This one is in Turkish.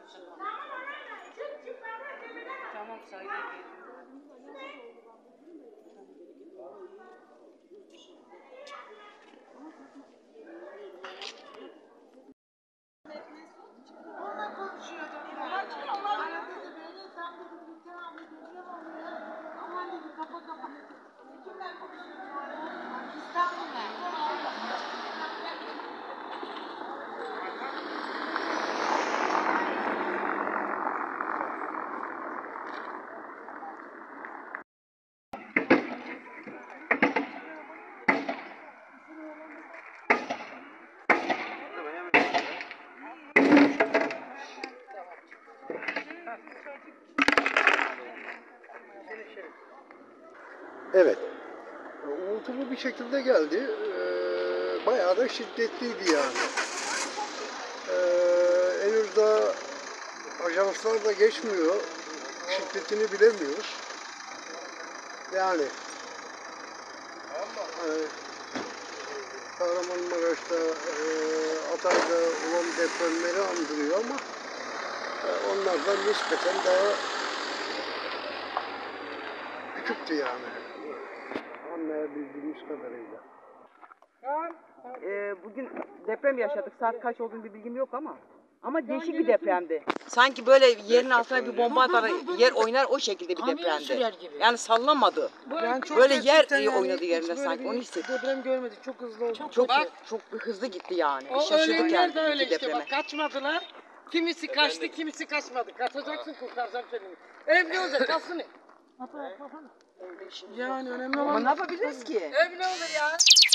Tamam sayılır. Onunla konuşuyordum ben. Aradı da beni, sen dedi Gülten abla deprem oluyor. Aman dedi kapa kapa. Kimler konuşuyor bu arada? İstanbul'da. Evet. Uğultulu bir şekilde geldi. Bayağı da şiddetliydi yani. Henüz daha ajanslar da geçmiyor. Şiddetini bilemiyoruz. Yani Kahramanmaraş'ta, Hatay'da olan depremleri andırıyor ama onlardan nispeten daha küçüktü yani. Anlayabildiğimiz kadarıyla. Bugün deprem yaşadık. Saat kaç olduğunu bir bilgim yok ama değişik bir depremdi. Sanki böyle yerin altına bir bomba atar, yer oynar o şekilde bir depremdi. Yani sallanmadı. Yani çok Böyle yer yani, oynadı yerinde sanki. Onu hissettim. Deprem görmedik. Çok hızlı oldu. Çok hızlı gitti yani. O Şaşırdık ölenler yani de öyle işte. depreme. Bak kaçmadılar. Kimisi kaçtı, kimisi kaçmadı. Kaçacaksın, kurtaracaksın kendini. Evli olacak, kalsın. Yani önemli olan... Ama ne yapabiliriz ki? Evli olur ya.